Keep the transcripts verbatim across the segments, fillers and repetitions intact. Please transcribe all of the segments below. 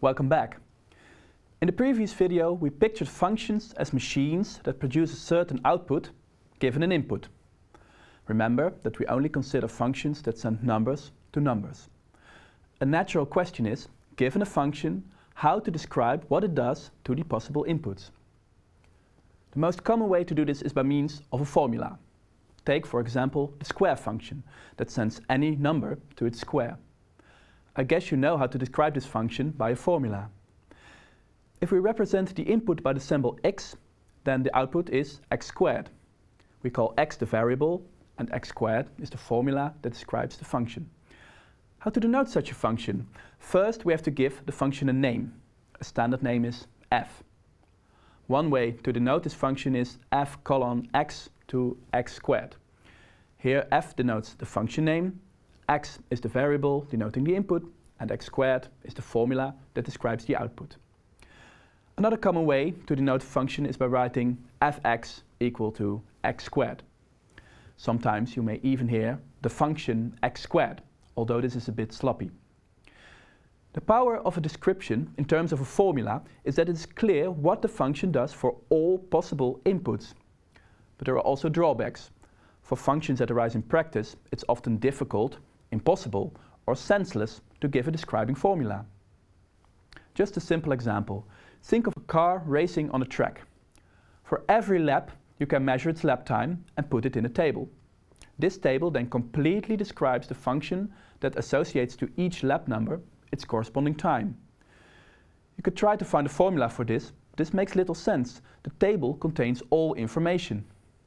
Welcome back. In the previous video we pictured functions as machines that produce a certain output given an input. Remember that we only consider functions that send numbers to numbers. A natural question is, given a function, how to describe what it does to the possible inputs. The most common way to do this is by means of a formula. Take, for example, the square function that sends any number to its square. I guess you know how to describe this function by a formula. If we represent the input by the symbol x, then the output is x squared. We call x the variable, and x squared is the formula that describes the function. How to denote such a function? First, we have to give the function a name. A standard name is f. One way to denote this function is f colon x to x squared. Here f denotes the function name, x is the variable denoting the input, and x squared is the formula that describes the output. Another common way to denote a function is by writing fx equal to x squared. Sometimes you may even hear the function x squared, although this is a bit sloppy. The power of a description in terms of a formula is that it is clear what the function does for all possible inputs. But there are also drawbacks. For functions that arise in practice, it's often difficult, impossible, or senseless to give a describing formula. Just a simple example. Think of a car racing on a track. For every lap, you can measure its lap time and put it in a table. This table then completely describes the function that associates to each lap number its corresponding time. You could try to find a formula for this, but this makes little sense. The table contains all information.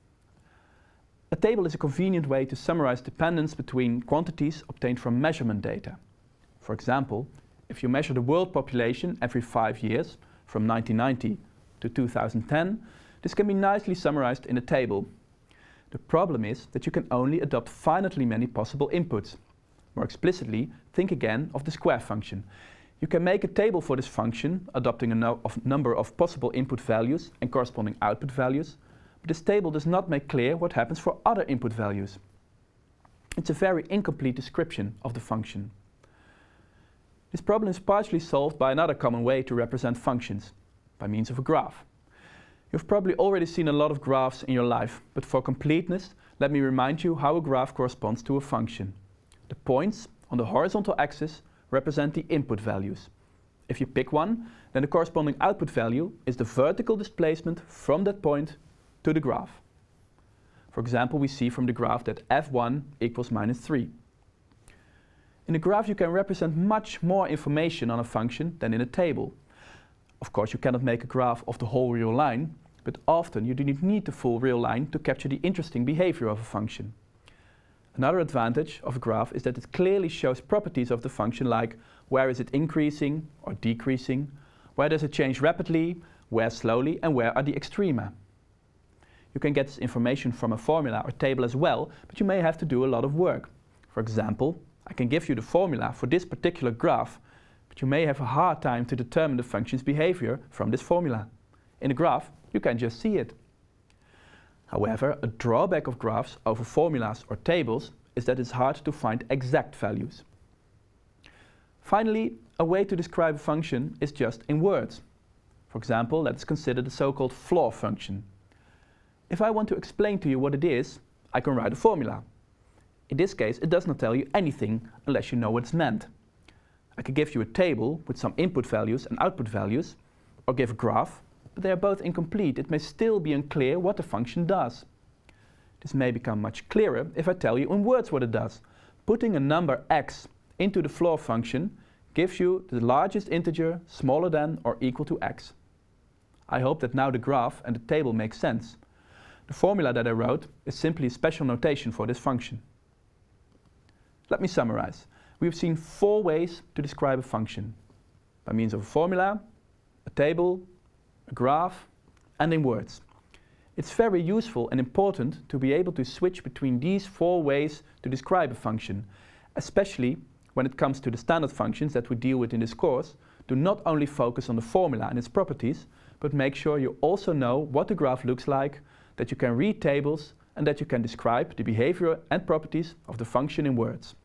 A table is a convenient way to summarize dependence between quantities obtained from measurement data. For example, if you measure the world population every five years, from nineteen ninety to two thousand ten, this can be nicely summarized in a table. The problem is that you can only adopt finitely many possible inputs. More explicitly, think again of the square function. You can make a table for this function, adopting a no of number of possible input values and corresponding output values, but this table does not make clear what happens for other input values. It's a very incomplete description of the function. This problem is partially solved by another common way to represent functions, by means of a graph. You've probably already seen a lot of graphs in your life, but for completeness, let me remind you how a graph corresponds to a function. The points on the horizontal axis represent the input values. If you pick one, then the corresponding output value is the vertical displacement from that point to the graph. For example, we see from the graph that f one equals minus three. In a graph you can represent much more information on a function than in a table. Of course, you cannot make a graph of the whole real line, but often you do not need the full real line to capture the interesting behavior of a function. Another advantage of a graph is that it clearly shows properties of the function, like where is it increasing or decreasing, where does it change rapidly, where slowly, and where are the extrema. You can get this information from a formula or table as well, but you may have to do a lot of work. For example, I can give you the formula for this particular graph, but you may have a hard time to determine the function's behavior from this formula. In a graph, you can just see it. However, a drawback of graphs over formulas or tables is that it's hard to find exact values. Finally, a way to describe a function is just in words. For example, let's consider the so-called floor function. If I want to explain to you what it is, I can write a formula. In this case, it does not tell you anything unless you know what it's meant. I could give you a table with some input values and output values, or give a graph, but they are both incomplete. It may still be unclear what the function does. This may become much clearer if I tell you in words what it does. Putting a number x into the floor function gives you the largest integer smaller than or equal to x. I hope that now the graph and the table make sense. The formula that I wrote is simply a special notation for this function. Let me summarize. We have seen four ways to describe a function: by means of a formula, a table, a graph, and in words. It's very useful and important to be able to switch between these four ways to describe a function, especially when it comes to the standard functions that we deal with in this course. Do not only focus on the formula and its properties, but make sure you also know what the graph looks like, that you can read tables, and that you can describe the behavior and properties of the function in words.